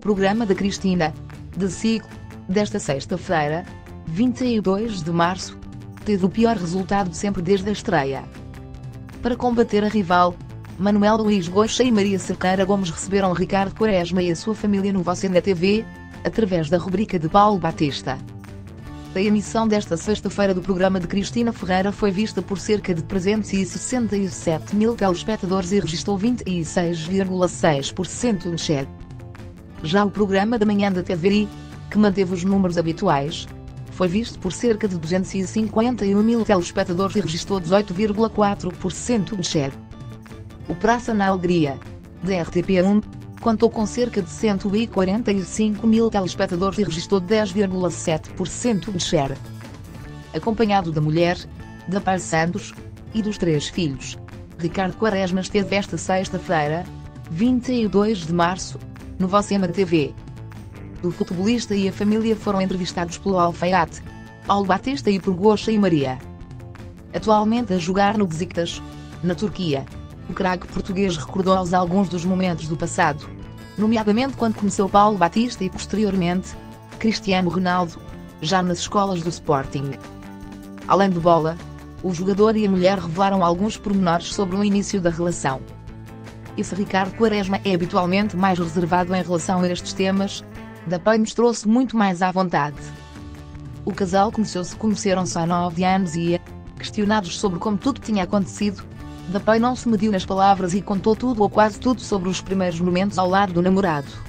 programa da Cristina, de ciclo, desta sexta-feira, 22 de março, teve o pior resultado de sempre desde a estreia. Para combater a rival, Manuel Luís Goxa e Maria Cerqueira Gomes receberam Ricardo Quaresma e a sua família no Você na TV, através da rubrica de Paulo Batista. A emissão desta sexta-feira do programa de Cristina Ferreira foi vista por cerca de 367 mil telespectadores e registrou 26,6% de share. Já o programa da manhã da TVI, que manteve os números habituais, foi visto por cerca de 251 mil telespectadores e registrou 18,4% de share. O Praça na Alegria, da RTP1, contou com cerca de 145 mil telespectadores e registrou 10,7% de share. Acompanhado da mulher, da Paz Santos, e dos 3 filhos, Ricardo Quaresma esteve esta sexta-feira, 22 de março, no Você na TV. O futebolista e a família foram entrevistados pelo Alfaiate, Paulo Batista e por Goxa e Maria. Atualmente a jogar no Besiktas, na Turquia, o craque português recordou-lhes alguns dos momentos do passado, nomeadamente quando conheceu Paulo Batista e posteriormente, Cristiano Ronaldo, já nas escolas do Sporting. Além de bola, o jogador e a mulher revelaram alguns pormenores sobre o início da relação. E se Ricardo Quaresma é habitualmente mais reservado em relação a estes temas, Da Pei mostrou-se muito mais à vontade. O casal conheceram-se há 9 anos e, questionados sobre como tudo tinha acontecido, Da Pei não se mediu nas palavras e contou tudo ou quase tudo sobre os primeiros momentos ao lado do namorado.